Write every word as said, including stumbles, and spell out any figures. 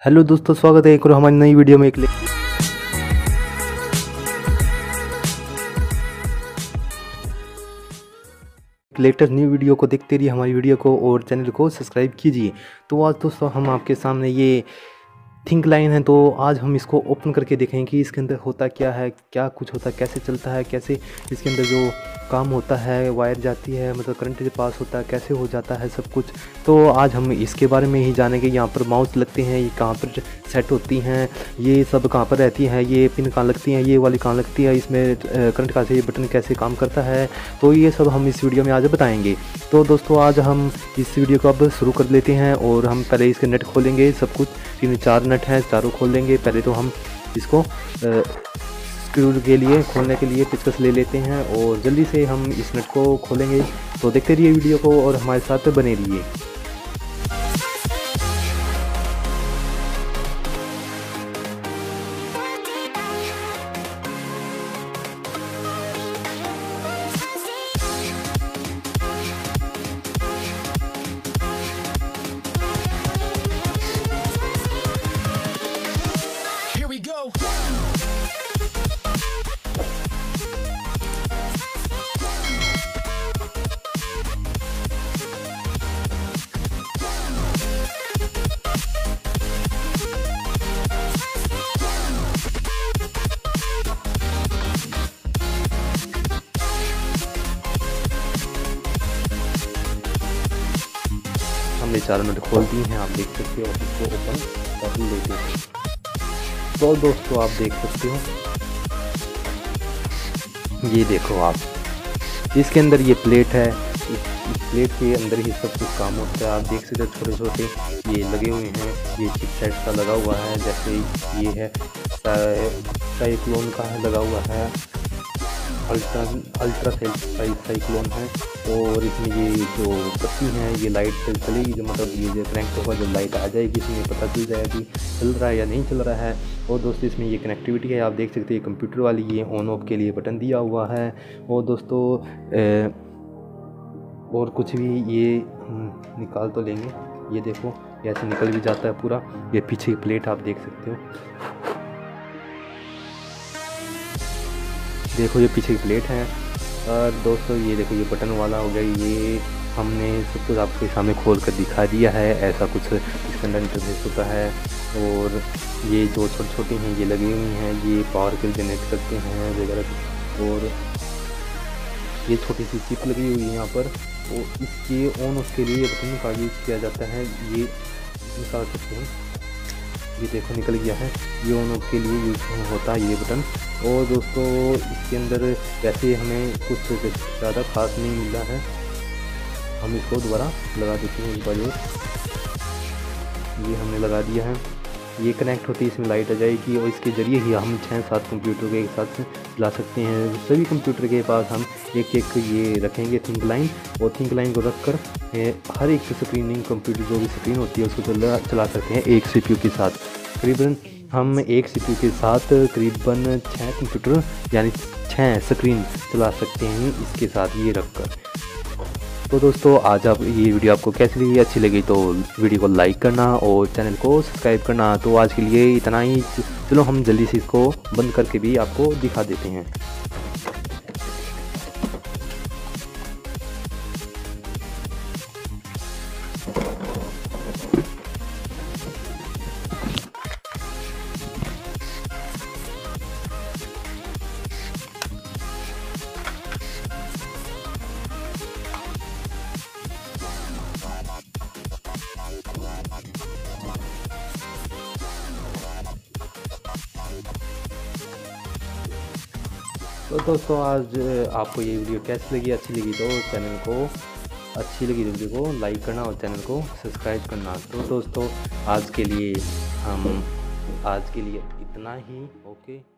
Hello दोस्तों, स्वागत है एक और हमारी नई वीडियो में। एक लेटेस्ट न्यू वीडियो को देखते रहिए हमारी वीडियो को और चैनल को सब्सक्राइब कीजिए। तो आज दोस्तों हम आपके सामने ये थिंक लाइन है, तो आज हम इसको ओपन करके देखेंगे कि इसके अंदर होता क्या है, क्या कुछ होता है, कैसे चलता है, कैसे इसके अंदर जो काम होता है, वायर जाती है, मतलब करंट से पास होता है, कैसे हो जाता है सब कुछ। तो आज हम इसके बारे में ही जानेंगे। यहाँ पर माउस लगते हैं, ये कहाँ पर सेट होती हैं, ये सब कहाँ पर रहती हैं, ये पिन कहाँ लगती हैं, ये वाली कहाँ लगती है, इसमें करंट कहाँ से, ये बटन कैसे काम करता है, तो ये सब हम इस वीडियो में आज बताएंगे। तो दोस्तों आज हम इस वीडियो को अब शुरू कर लेते हैं और हम पहले इसके नेट खोलेंगे। सब कुछ तीन चार नट हैं, चारों खोल देंगे। पहले तो हम इसको स्क्रू के लिए खोलने के लिए पेचकस ले लेते हैं और जल्दी से हम इस नट को खोलेंगे। तो देखते रहिए वीडियो को और हमारे साथ बने रहिए। हमने चारों नट खोल दिए हैं, आप देख सकते हो। इसको ओपन कर लेते हैं। तो दोस्तों आप देख सकते हो, ये देखो आप, इसके अंदर ये प्लेट है। इस, इस प्लेट के अंदर ही सब कुछ काम होता है। आप देख सकते हो छोटे छोटे ये लगे हुए हैं, ये चिप सेट का लगा हुआ है। जैसे ये है साइक्लोन का है लगा हुआ है, अल्ट्रा अल्ट्रा साइक्लोन है। और इसमें ये जो बत्ती है ये लाइट चलेगी, जो मतलब ये जो कनेक्ट होगा, जो लाइट आ जाएगी इसमें पता चल जाएगा कि चल रहा है या नहीं चल रहा है। और दोस्तों इसमें ये कनेक्टिविटी है, आप देख सकते हैं कंप्यूटर वाली, ये ऑन ऑफ के लिए बटन दिया हुआ है। और दोस्तों ए, और कुछ भी ये निकाल तो लेंगे, ये देखो ऐसे निकल भी जाता है पूरा। ये पीछे की प्लेट आप देख सकते हो, देखो ये पीछे की प्लेट है। और दोस्तों ये देखो ये बटन वाला हो गया, ये हमने सब कुछ आपके सामने खोल कर दिखा दिया है। ऐसा कुछ इसके अंदर इंटरफेस होता है। और ये जो छोटे छोटे हैं ये लगे हुए हैं, ये पावर के जनरेट करते हैं वगैरह। और ये छोटी सी चिप लगी हुई है यहाँ पर, तो इसके ऑन ऑफ के लिए बटन का यूज किया जाता है। ये निकाल सकते हैं, ये देखो निकल गया है। ये ऑन ऑफ के लिए यूज होता है ये बटन। और दोस्तों इसके अंदर वैसे हमें कुछ ज़्यादा खास नहीं मिला है, हम इसको दोबारा लगा देते हैं। इस बार ये हमने लगा दिया है, ये कनेक्ट होती है, इसमें लाइट आ जाएगी और इसके ज़रिए ही हम छः सात कंप्यूटर के एक साथ चला सकते हैं। सभी कंप्यूटर के पास हम एक एक ये रखेंगे थिंक लाइन, और थिंक लाइन को रख कर हर एक स्क्रीनिंग कंप्यूटर जो भी स्क्रीन होती है उसको चला चला सकते हैं एक सीपीयू के साथ। करीबन हम एक सीपीयू के साथ करीबन छः कंप्यूटर यानी छः स्क्रीन चला सकते हैं इसके साथ ये रखकर। तो दोस्तों आज आप ये वीडियो आपको कैसी लगी, अच्छी लगी तो वीडियो को लाइक करना और चैनल को सब्सक्राइब करना। तो आज के लिए इतना ही। चलो हम जल्दी से इसको बंद करके भी आपको दिखा देते हैं। तो दोस्तों आज आपको ये वीडियो कैसी लगी, अच्छी लगी तो चैनल को अच्छी लगी तो वीडियो को लाइक करना और चैनल को सब्सक्राइब करना। तो दोस्तों आज के लिए हम आज के लिए इतना ही। ओके।